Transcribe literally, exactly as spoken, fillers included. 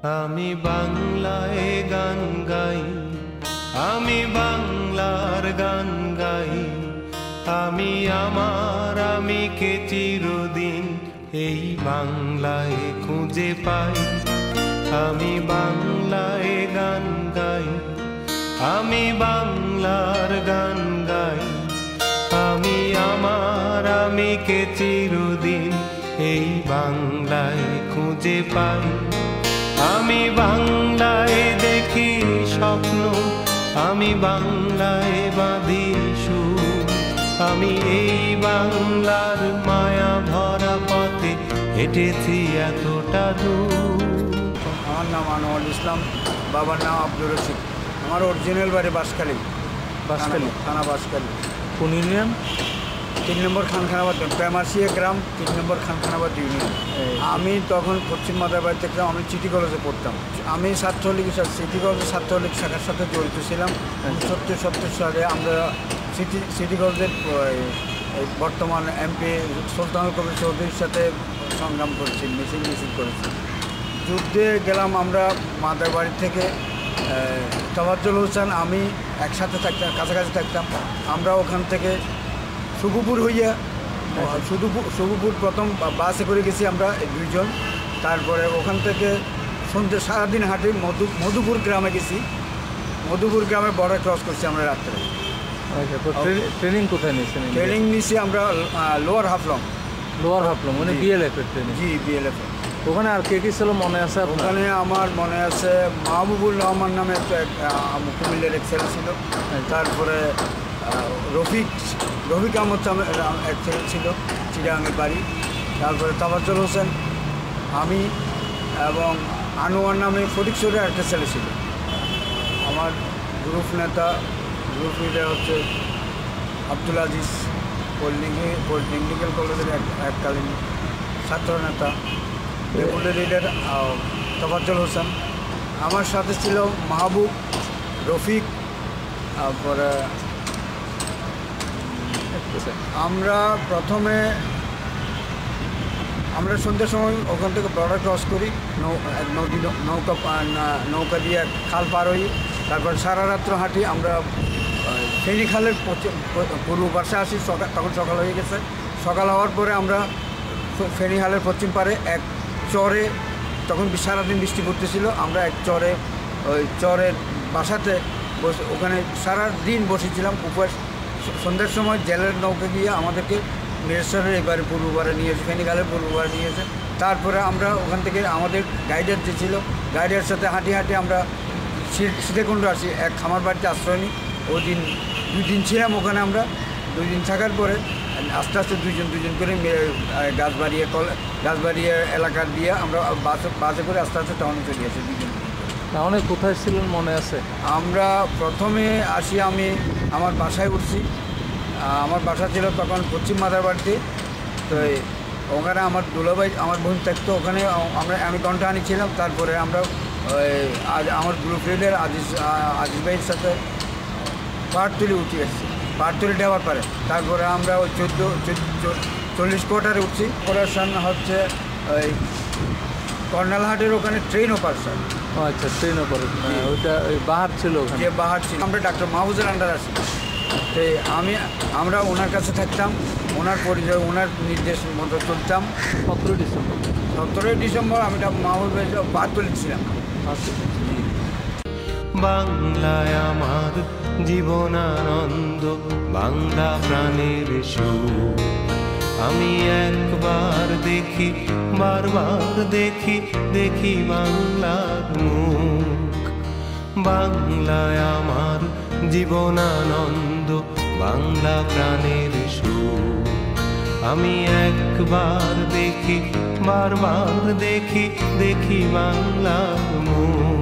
আমি বাংলায় গান গাই, আমি বাংলার গান গাই, আমি আমার আমিকে চিরদিন এই বাংলায় খুঁজে পাই। আমি বাংলায় গান গাই, আমি বাংলার গান গাই, আমি আমার আমিকে চিরদিন এই বাংলায় খুঁজে পাই। আমি বাংলায় দেখি স্বপ্ন, আমি বাংলায় বাঁধি সুর, আমি এই বাংলার মায়া ভরা পথে হেঁটেছি এতটা দূর। আমার নাম আনোয়ার ইসলাম, বাবার নাম আব্দুর রশিদ। আমার অরিজিনাল বাড়ি বাঁশখালী। বাঁশখালী থানা বাঁশখালী। কোন ইউনিয়ন? তিন নম্বর খানখানাবাদ, প্রেমাসিয়া গ্রাম, তিন নম্বর খানখানাবাদ ইউনিয়ন। আমি তখন পশ্চিম মাদারবাড়ি থাকতাম, আমি সিটি কলেজে পড়তাম। আমি ছাত্রলীগ সিটি কলেজের ছাত্রলীগ শাখার সাথে জড়িত ছিলাম। সত্তর সত্তর সালে আমরা সিটি সিটি কলেজের বর্তমান এমপি সুলতানুল কবির চৌধুরীর সাথে সংগ্রাম করেছি, মিছিল মিছিল করেছি। যুদ্ধে গেলাম আমরা মাদারবাড়ি থেকে। তাওয়াজ্জুল হোসেন আমি একসাথে থাকতাম, কাছাকাছি থাকতাম। আমরা ওখান থেকে সুগুপুর হইয়া সুদুপুর সুগুপুর প্রথম বাসে করে গেছি আমরা দুইজন। তারপরে ওখান থেকে সন্ধ্যে সারাদিন হাঁটে মধু মধুপুর গ্রামে গেছি। মধুপুর গ্রামে বর্ডার ক্রস করছি আমরা রাত্রে। ট্রেনিং কোথায় নিয়েছেন? ট্রেনিং নিয়েছি আমরা লোয়ার হাফলং। লোয়ার হাফলং মানে বিএলএফ এর ট্রেনিং? জি, বিএলএফ। ওখানে আর কে কে ছিল মনে আছে? ওখানে আমার মনে আছে মাহবুবুর রহমান নামে একটা কুমিল্লার এক ছেলে ছিল। তারপরে রফিক রফিক আহমদ এক ছেলে ছিল, চিড়াঙ্গের বাড়ি। তারপরে তাওয়াজ্জুল হোসেন, আমি এবং আনোয়ার নামে ফটিকছড়ির একটা ছেলে ছিল। আমার গ্রুপ নেতা গ্রুপ লিডার হচ্ছে আব্দুল আজিজ, পলিটেকনিক পলিটেকনিক্যাল কলেজের এক এককালীন ছাত্র নেতা। Deputy leader Tawazzul Hossain. আমার সাথে ছিল মাহবুব, রফিক। তারপরে আমরা প্রথমে আমরা সন্ধ্যার সময় ওখান থেকে বর্ডার ক্রস করি, নদী নৌকা নৌকা দিয়ে খাল পার হই। তারপর সারা রাত্র হাঁটি আমরা ফেনী খালের পূর্ব পাশে আসি। সকাল তখন সকাল হয়ে গেছে। সকাল হওয়ার পরে আমরা ফেনী খালের পশ্চিম পারে এক চরে, তখন সারাদিন বৃষ্টি পড়তেছিল, আমরা এক চরে ওই চরের বাসাতে বসে ওখানে সারা দিন বসেছিলাম উপবাস। সন্ধ্যার সময় জেলের নৌকা গিয়ে আমাদেরকে মিরেশ্বরের এবারে পূর্ববারে নিয়েছে, ফেনীখালের পূর্ববারে নিয়েছে। তারপরে আমরা ওখান থেকে আমাদের গাইডার যে ছিল, গাইডের সাথে হাঁটি হাঁটি আমরা সীতাকুণ্ড আসি, এক খামার বাড়িতে আশ্রয় নিই। ওই দিন দুই দিন ছিলাম ওখানে। আমরা দুই দিন থাকার পরে আস্তে আস্তে দুইজন দুইজন করে গাছবাড়িয়া কল গাছবাড়িয়া এলাকার দিয়ে আমরা বাসে বাসে করে আস্তে আস্তে টাউনে চলে আসি দুইজন। অনেক কোথায় ছিলেন মনে আছে? আমরা প্রথমে আসি, আমি আমার বাসায় উঠছি। আমার বাসা ছিল তখন পশ্চিম মাদারবাড়িতে। তো ওখানে আমার দুলাভাই আমার বোন থাকতো, ওখানে আমরা আমি ঘণ্টাহানি ছিলাম। তারপরে আমরা ওই আমার গ্রুপ লিডার আজিজ আজিজ ভাইয়ের সাথে পাহাড়তলি উঠে এসেছি। পাহাড়তলি দেওয়ার পরে তারপরে আমরা ওই চোদ্দো চল্লিশ কোয়ার্টারে উঠছি। অপারেশন হচ্ছে ওই কর্নালহাটের ওখানে ট্রেন অপারেশন। আচ্ছা, ট্রেন অপারেশন, ওইটা ওই বাহার ছিল, যে বাহার ছিল। আমরা ডাক্তার মাহফুজের আন্ডার আছি। তো আমি আমরা ওনার কাছে থাকতাম, ওনার পরিচয় ওনার নির্দেশ মতো চলতাম। সতেরোই ডিসেম্বর সতেরোই ডিসেম্বর আমি মাহফুজের বাহাত্তর ছিলাম। বাংলায় আমার জীবনানন্দ, বাংলা প্রাণের সুর। আমি একবার দেখি, বারবার দেখি, দেখি বাংলার মুখ। বাংলায় আমার জীবনানন্দ, বাংলা প্রাণের সুর। আমি একবার দেখি, বারবার দেখি, দেখি বাংলার মুখ।